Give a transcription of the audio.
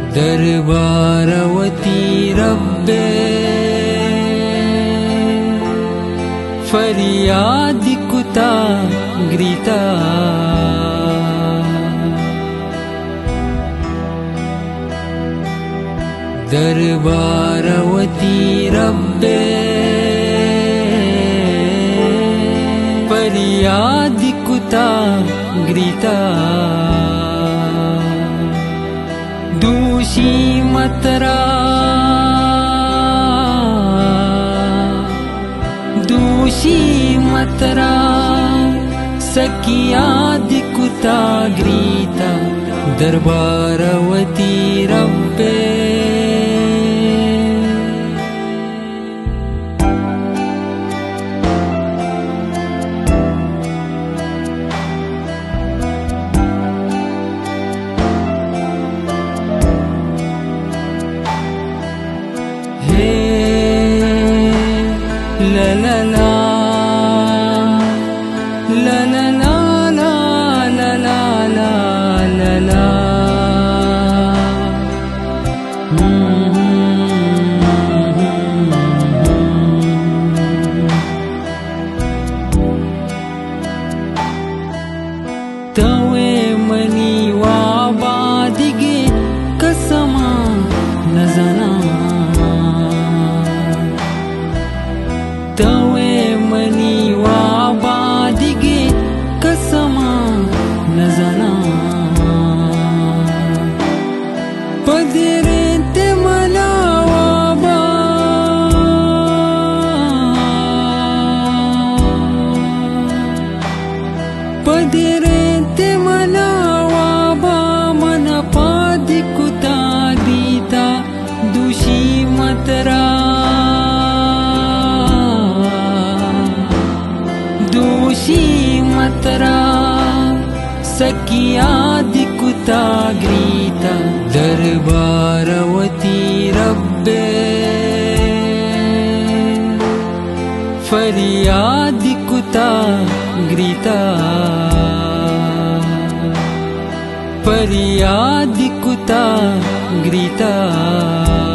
दरबारवती रब्बे फरियाद कुता ग्रीता दरबारवती रब्बे फरियाद कुता ग्रीता दूषी मतरा सकिया दिकुता ग्रीता दरबारवती रब्बे हे ला ला ला तवे मनी वाबादिगे कसमा नजना तवे मनी वाबादिगे कसमा नजना पदरे ते मला वाबा पदरे दूषी मतरा सकिया दिकुता ग्रीता दरबारवती रब्बे फरियाद कुता ग्रीता फरियाद कुता ग्रीता